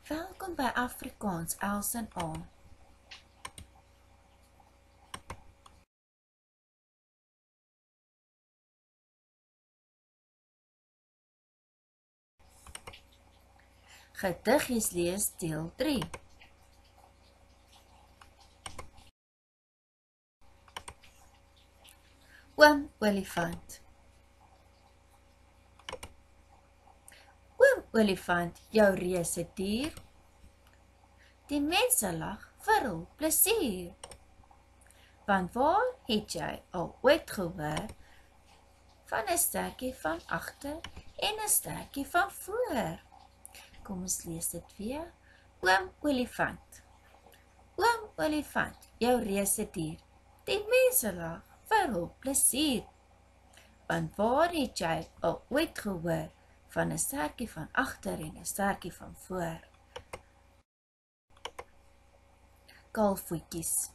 Welkom by Afrikaans, Els en A. Gediggies lees deel 3. Oom Olifant. Oom Olifant, jou reuse dier. Die mense lag vir hul plesier. Want waar het jy al ooit gehoor van 'n stertjie van agter en 'n stertjie van voor? Kom ons lees dit weer. Oom Olifant. Oom Olifant, jou reuse dier. Die mense lag vir hul plesier. Want waar het jy al ooit gehoor van 'n stertjie van agter en 'n stertjie van voor? Kalfvoetjies.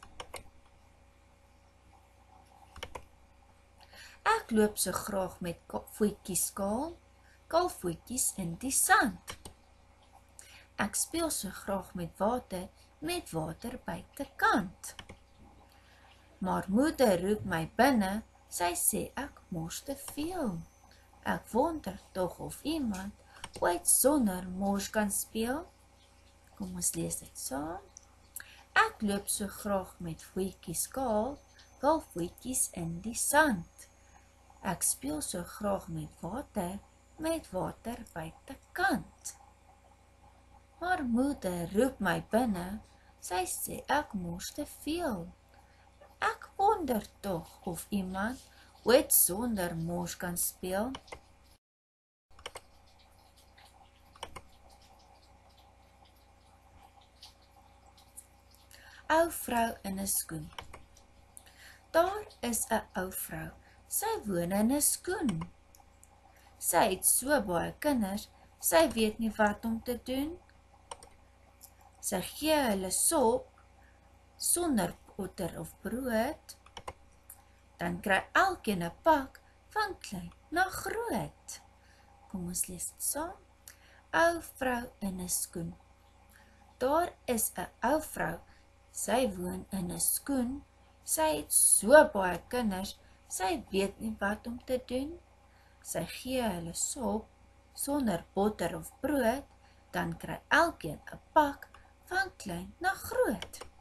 Ek loop so graag met voetjies skaal, kalfvoetjies in die sand. Ek speel so graag met water buitekant. Maar moeder roep my binne, sy sê ek mors te veel. Ek wonder tog of iemand ooit sonder mors kan speel. Kom ons lees dit saam. Ek loop so graag met voetjies skaal, kalfvoetjies in die sand. Ek speel so graag met water buitekant. Maar moeder roep my binne, sy sê ek mors te veel. Ek wonder tog of iemand ooit sonder mors kan speel. Ou vrou in 'n skoen. Daar is 'n ou vrou, sy woon in 'n skoen. Sy het so baie kinders, sy weet nie wat om te doen. Sy gee hulle sop sonder boter of brood. Dan kry elkeen 'n pak van klein na groot. Kom ons lees dit saam. Ou vrou in 'n skoen. Daar is 'n ou vrou, sy woon in 'n skoen. Sy het so baie kinders, sy weet nie wat om te doen. Sy gee hulle sop sonder boter of brood, dan kry elkeen 'n pak van klein na groot.